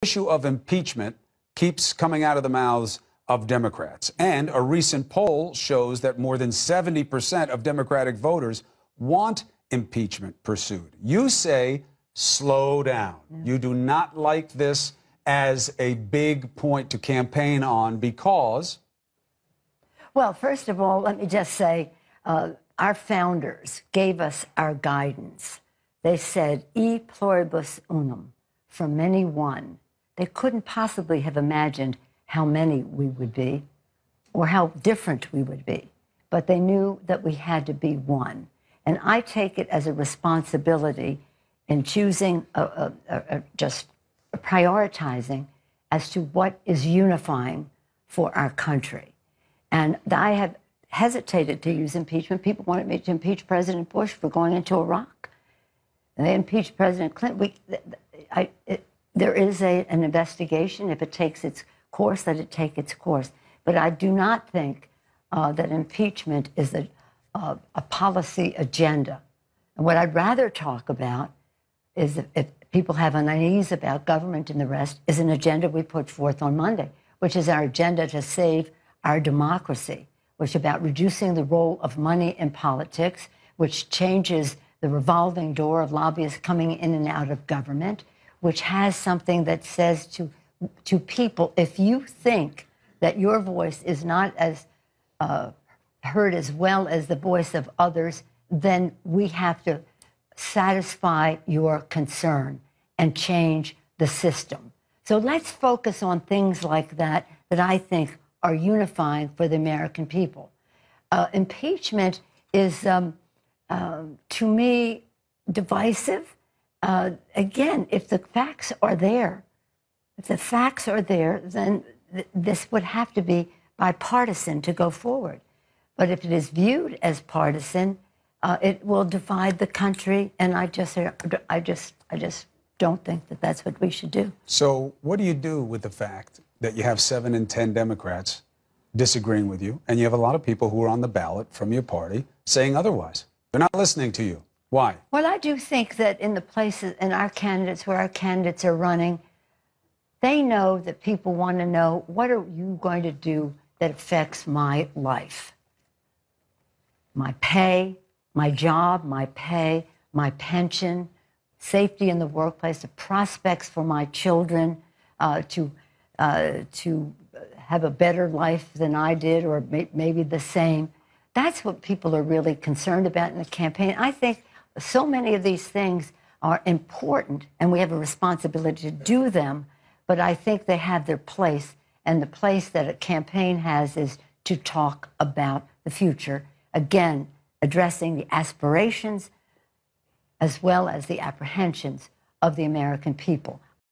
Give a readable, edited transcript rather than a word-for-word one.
issue of impeachment keeps coming out of the mouths of Democrats. And a recent poll shows that more than 70% of Democratic voters want impeachment pursued. You say, slow down. You do not like this as a big point to campaign on because... Well, first of all, let me just say, our founders gave us our guidance. They said, e pluribus unum, from many one. They couldn't possibly have imagined how many we would be or how different we would be. But they knew that we had to be one. And I take it as a responsibility in choosing, just prioritizing as to what is unifying for our country. And I have hesitated to use impeachment. People wanted me to impeach President Bush for going into Iraq. And they impeached President Clinton. There is an investigation. If it takes its course, let it take its course. But I do not think that impeachment is a policy agenda. And what I'd rather talk about is, if people have unease about government and the rest, is an agenda we put forth on Monday, which is our agenda to save our democracy, which is about reducing the role of money in politics, which changes the revolving door of lobbyists coming in and out of government, which has something that says to people, if you think that your voice is not as heard as well as the voice of others, then we have to satisfy your concern and change the system. So let's focus on things like that that I think are unifying for the American people. Impeachment is, to me, divisive. Again, if the facts are there, then this would have to be bipartisan to go forward. But if it is viewed as partisan, it will divide the country, and I just don't think that that's what we should do. So what do you do with the fact that you have 7 in 10 Democrats disagreeing with you, and you have a lot of people who are on the ballot from your party saying otherwise? They're not listening to you. Why? Well, I do think that in the places, in our candidates, where our candidates are running, they know that people want to know, what are you going to do that affects my life? My pay, my job, my pay, my pension, safety in the workplace, the prospects for my children to have a better life than I did, or maybe the same. That's what people are really concerned about in the campaign. I think so many of these things are important, and we have a responsibility to do them, but I think they have their place, and the place that a campaign has is to talk about the future. Again, addressing the aspirations as well as the apprehensions of the American people.